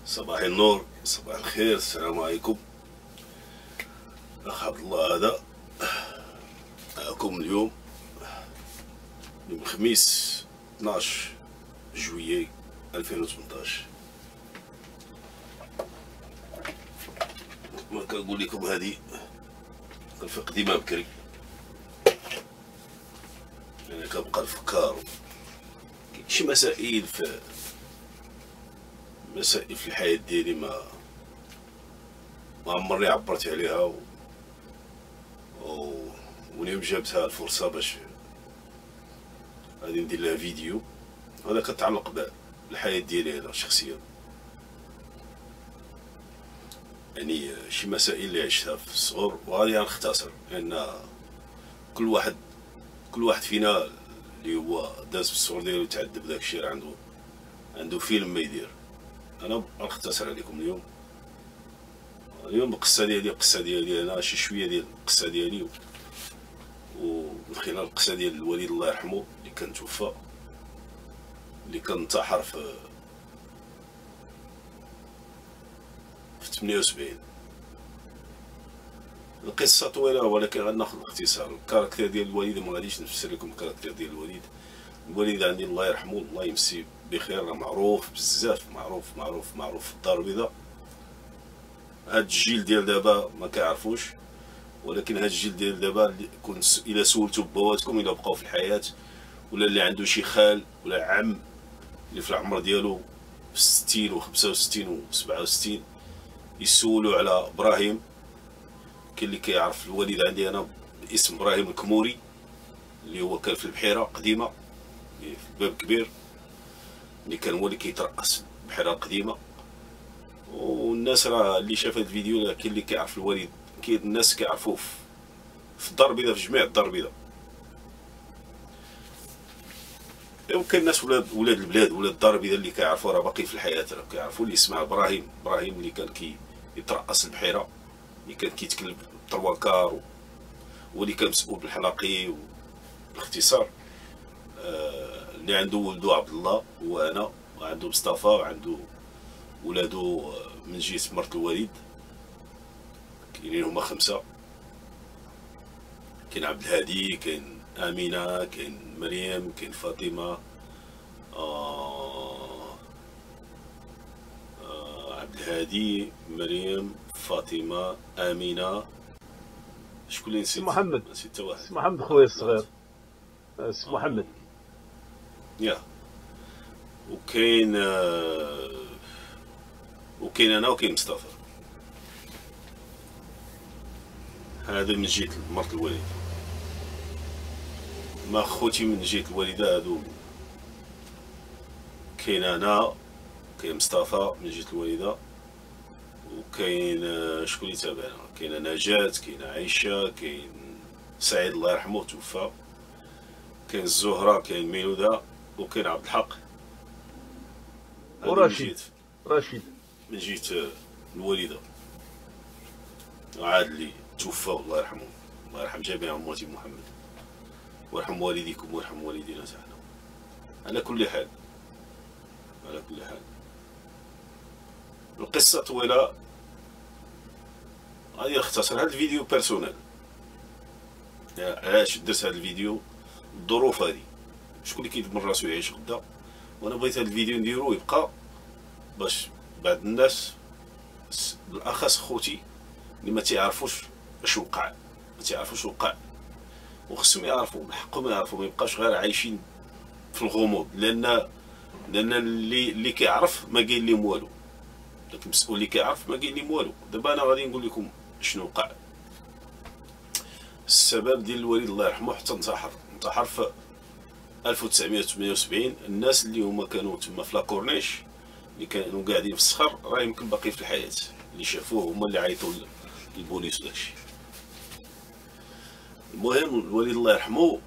صباح النور، صباح الخير، السلام عليكم. اخ عبد الله هذا معكم اليوم يوم الخميس 12 جويي 2018. ما كنقول لكم هذه كنفيق ديما بكري، يعني كنبقى نفكر شي مسائل في الحياة ديالي ما عمرني عبرت عليها، واليوم جابتها الفرصة باش غادي ندير لها فيديو. هذا كتعلق بالحياة ديالي انا شخصيا، يعني شي مسائل اللي عشتها في الصغر، وغادي نختصر لان كل واحد فينا اللي هو داز في الصغر ديالو تعذب داكشي راه عنده فيلم ما يدير. انا غنختصر عليكم اليوم القصه ديالي انا شي شويه ديال القصه ديالي، ومن خلال القصه ديال الوالد الله يرحمه اللي كان توفى، اللي كان انتحر في 78. القصه طويله ولكن غناخذ باختصار. الكاركتير ديال الوالد ما غاديش نفسر لكم الكاركتير ديال الوالد عندي الله يرحمه الله يمسيه بخير، راه معروف بزاف، معروف في الدار البيضاء. هاد الجيل ديال دابا ما كيعرفوش، ولكن هاد الجيل ديال دابا كنت الا سولتو بواتكم الا بقاو في الحياه، ولا اللي عنده شي خال ولا عم اللي في العمر ديالو في 60 و 65 و 67 يسولوا على ابراهيم. كاين اللي كيعرف الوالد عندي انا باسم ابراهيم الكموري، اللي هو كان في البحيره قديمه في باب كبير، اللي كان هو اللي كيترأس البحيره القديمه. والناس راه اللي شاف هاد الفيديو كاين اللي كيعرف الوالد، كاين الناس كيعرفوه في الدار البيضاء، في جميع الدار البيضاء. وكاين الناس ولاد البلاد ولاد الدار البيضاء اللي كيعرفوا راه باقي في الحياه، راه كيعرفوا اللي اسمه ابراهيم اللي كان كيترأس البحيره، اللي كان كيتكلم بالتروانكار، واللي كان مسؤول بالحلاقي. باختصار اللي عنده ولدو عبد الله وانا، وعنده مصطفى، وعنده ولادو من جهه مرت الوالد كاينين هما 5. كاين عبد الهادي، كاين امينه، كاين مريم، كاين فاطمه، عبد الهادي، مريم، فاطمه، امينه. شكون اللي نسيت؟ محمد. نسيت حتى واحد. محمد خويا الصغير، اسمه محمد. يا وكاين انا وكاين مصطفى. هذا من جهه مرت الوالد. ما خوتي من جهه الوالده هادو كاين انا، كاين مصطفى من جهه الوالده، وكاين شكون اللي تابعنا، كاين نجاة، كاين عائشه، كاين سعيد الله يرحمه توفى، كاين الزهره، كاين ميلوده، وكاين عبد الحق ورشيد من جهه الوالده. عاد اللي توفى الله يرحمه، الله يرحم جميع اموات محمد، ويرحم والديكم ويرحم والدينا تاعنا. على كل حال القصه طويله، غادي نختصر. هذا الفيديو بيرسونيل، علاش درت هذا الفيديو؟ الظروف هذه، شكون اللي كيدمر راسو يعيش غدا، وانا بغيت هذا الفيديو نديرو يبقى باش بعض الناس بالاخص خوتي اللي ما تعرفوش اش وقع، وخصهم يعرفوا، من حقهم يعرفوا، ما يبقاوش غير عايشين في الغموض. لان اللي كيعرف ما قايل لهم والو، داك المسؤول اللي كيعرف ما قايل لهم والو. دابا انا غادي نقول لكم شنو وقع. السبب ديال الوالد الله يرحمه حتى انتحر في 1978. الناس اللي هما كانوا تما في لاكورنيش، اللي كانوا قاعدين في الصخر، راه يمكن باقي في الحياه، اللي شافوه هما اللي عيطوا للبوليس وداكشي. المهم الوالد الله يرحمه،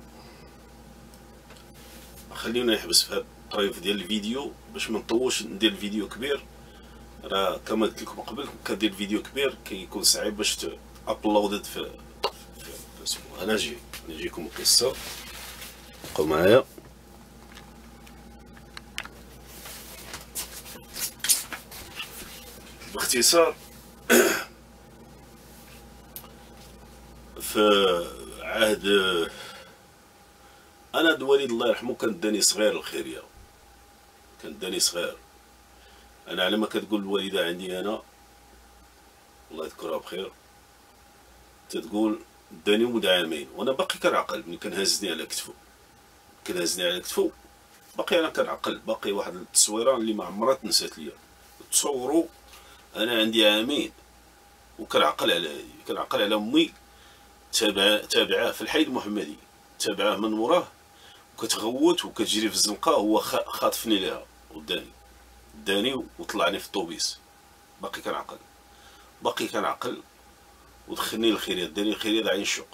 خلينا نحبس في هذا الطريف ديال الفيديو باش ما نطولش. ندير الفيديو كبير، راه كما قلت لكم قبل، كدير الفيديو كبير كيكون صعيب باش تابلودد في اسمه. انا نجيكم القصه، بقاو معايا. باختصار في عهد انا الوالد الله يرحمه كان داني صغير الخيريه، كان داني صغير. انا على ما كتقول الوالده عندي انا الله يذكرها بخير تتقول داني ولد عامين وانا باقي كنعقل. ملي كنهزني على كتفو كنهزني على كتفو باقي انا كنعقل، باقي واحد التصويره اللي ما عمرها تنسات ليا. تصوروا انا عندي عامين وكنعقل على هادي، كنعقل على امي تابعاه في الحي المحمدي، تابعاه من وراه وكتغوت وكتجري في الزنقه، هو خاطفني ليها وداني وطلعني في الطوبيس. باقي كنعقل ودخلني للخيريه، داني الخيريه عين الشوق.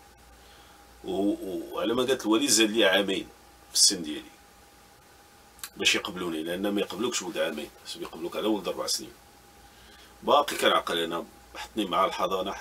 وعلى ما قالت الوالد زاد لي عامين في السن ديالي باش يقبلوني، لان ما يقبلوكش ولد عامين، يقبلوك على ولد 4 سنين. باقي كنعقل انا، حطني مع الحضانه،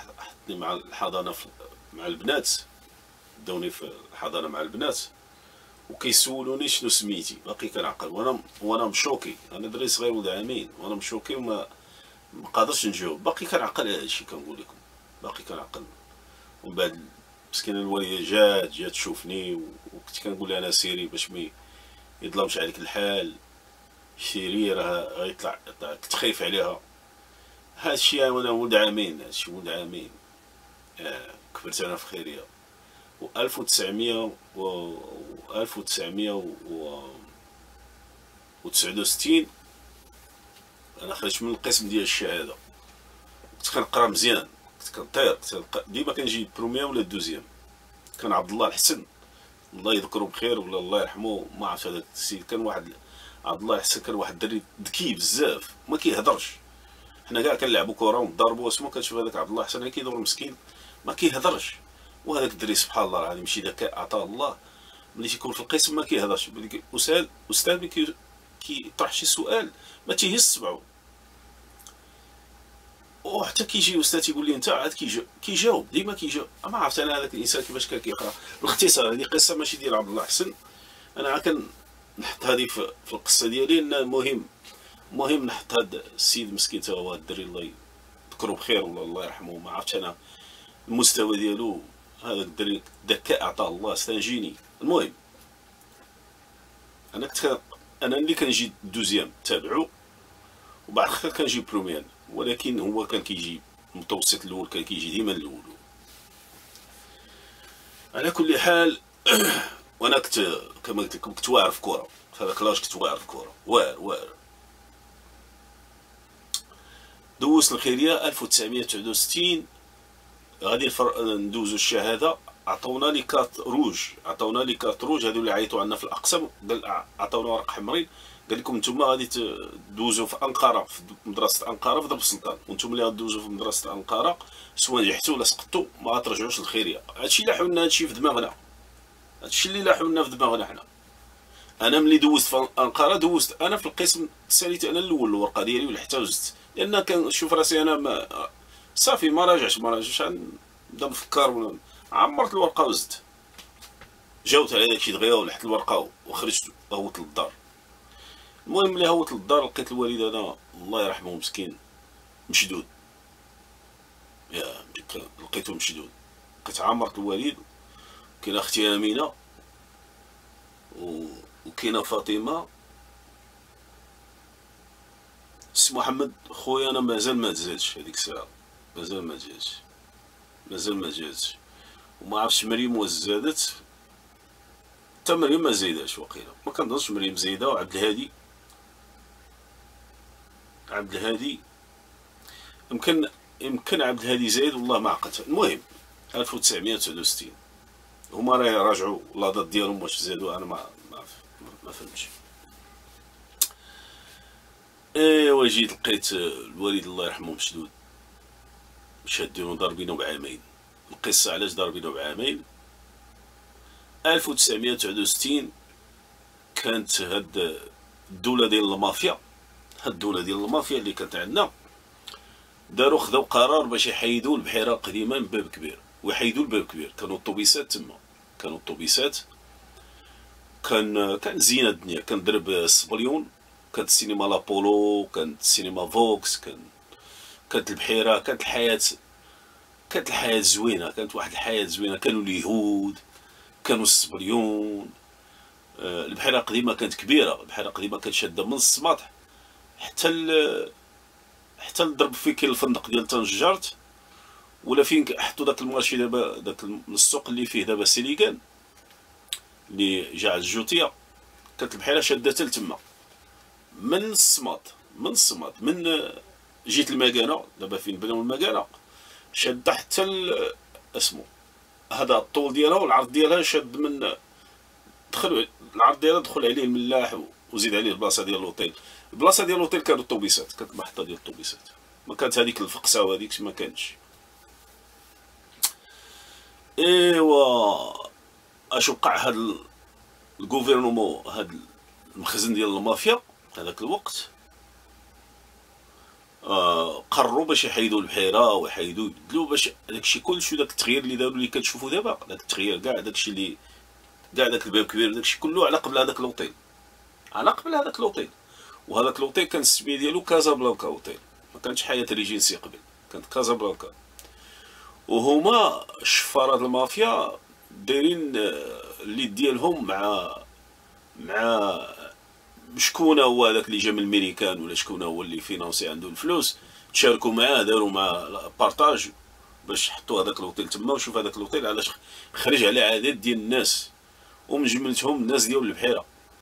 مع البنات، داوني في الحضانه مع البنات وكيسولوني شنو سميتي. باقي كنعقل وانا مشوكي، انا دري صغير ولد عامين وانا مشوكي وما قادرش نجاوب. باقي كنعقل على هادشي كنقول لكم، باقي كنعقل. ومن بعد مسكينه الوالده جات تشوفني وكنت كنقول لها انا سيري باش ما يظلمش عليك الحال، سيري راه غيطلع، كنت خايف عليها. هادشي وانا ولد عامين، هادشي ولد عامين. كبرت انا في خيريه و 1969 انا خرجت من القسم ديال الشهاده. كنت كنقرا مزيان، كنت كنطير، ديما كنجي بروميير ولا دوزيام. كان عبد الله الحسن الله يذكره بخير ولا الله يرحمه، ما عرفت هذاك السيد، كان واحد عبد الله الحسن كان واحد الدري ذكي بزاف ما كيهضرش. حنا كاع كنلعبوا كره ونضربوا اسمو، كتشوف هذاك عبد الله الحسن كيدور مسكين ما كيهضرش. وهذاك الدري سبحان الله العظيم شي ذكاء عطاه الله، ملي تيكون في القسم ما كيهضرش، استاذ ملي كيطرح شي سؤال ما تيهز صبعو، وحتى كيجي استاذ تيقول لي انت عاد كيجاوب ديما كيجاوب. ما عرفت انا هذاك الانسان كيفاش كان كيقرا. باختصار هذه قصه ماشي ديال عبد الله حسن، انا عا نحط هذه في القصه ديالي، لان مهم نحط هذا السيد مسكين تا هو الدري الله يذكرو بخير ولا الله يرحمه. ما عرفتش انا المستوى ديالو، هذا الدري ذكاء عطاه الله استنجيني. المهم انا اللي كنجي دوزيام تابعو، وبعد خطر كنجي بروميان، ولكن هو كان كيجي المتوسط الاول، كان كيجي ديما الاول. على كل حال وانا كنت كما قلت لكم كنت واعر في كره، في هذاك لاج كنت واعر في كره، واعر. دوزت الخيريه 1969 غادي ندوزو الشهاده، عطونا لي كارت روج، هادو اللي عيطوا عندنا في الاقسام، عطونا ورق حمرين، قال لكم نتوما غادي تدوزوا في انقره، في مدرسه انقره في درب السلطان، وانتم اللي غدوزوا في مدرسه انقره سواء نجحتوا ولا سقطتوا ما غترجعوش للخيريه. هادشي اللي حولنا، هادشي في دماغنا، هادشي اللي لاحولنا في دماغنا حنا. انا ملي دوزت في انقره، دوزت انا في القسم، ساليت انا الاول الورقه ديالي ولا حتى وزت، لان كنشوف راسي انا صافي ما راجعش نبدا نفكر، عمرت الورقه وزت، جاوبت على داكشي دغيا ولحت الورقه وخرجت هوت للدار. المهم ملي هوت للدار لقيت الوالد انا الله يرحمه مسكين مشدود، لقيته مشدود. لقيت عمرت الوالد، كاينه اختي امينه وكاينه فاطمه. سي محمد خويا انا مازال ما تزادش هذيك الساعه، مازال ما جاتش، وما عرفتش مريم واش زادت، حتى مريم ما زايداش واقيلا، ما كنظنش مريم زايده. وعبد الهادي يمكن عبد الهادي زايد والله ما عقلت. المهم 1969 هما راه راجعوا لاضات ديالهم واش زادوا، انا ما فهمتش. ايوا جيت لقيت الوالد الله يرحمه مشدود، شادينو ضاربينو بعامين. القصه علاش ضاربينو بعامين؟ 1969 كانت هاد الدوله ديال المافيا، اللي كانت عندنا، خداو قرار باش يحيدوا البحيره القديمه من باب كبير، ويحيدوا الباب كبير. كانوا الطوبيسات تما، كان زينه الدنيا، كان درب السبليون، كانت السينما لابولو، كانت السينما فوكس، كان كانت البحيره، كانت الحياه زوينه، كانت واحد الحياه زوينه. كانوا اليهود، كانوا الصبليون. البحيره قديمه كانت كبيره، البحيره قديمه كانت شاده من السماط حتى الضرب فين كاين الفندق ديال تنجرت، ولا فين حطوا داك المارشي دابا، داك السوق اللي فيه دابا سيليكان اللي جا على الجوتيه. كانت البحيره شاده حتى لتما من السماط، من جهه المكانه دابا فين بناو المكانه، شاده حتى اسمو هذا الطول ديالها والعرض ديالها شاد من دخل العرض ديالها دخل عليه الملاح وزيد عليه البلاصه ديال لوطيل. البلاصه ديال لوطيل كانوا الطوبيسات، كانت محطه ديال الطوبيسات، ما كانت هذيك الفقسه وهذيك ما كانتش. ايوا اش وقع هاد الغوفرنمون، هاد المخزن ديال المافيا هذاك الوقت، قرروا باش يحيدوا البحيره ويحيدوا يبدلوا باش داكشي كلشي، داك التغيير اللي داروا اللي كتشوفوا دابا، داك التغيير كاع داكشي اللي كاع داك الباب كبير داكشي كله على قبل هذاك لوطيل، على قبل هذاك لوطيل. وهذاك لوطيل كان السميه ديالو كازابلانكا اوتيل، ما كانتش حياة ريجنسي قبل، كانت كازابلانكا. وهما الشفارة المافيا دايرين الليد ديالهم مع شكون هو هذاك اللي جا من الميريكان، ولا شكون هو اللي فينانسي عنده الفلوس، تشاركوا معاه، داروا مع بارطاج باش حطوا هذاك لوطيل تما. وشوف هذاك لوطيل علاش خرج على عدد ديال الناس، ومن جملتهم الناس ديال البحيره.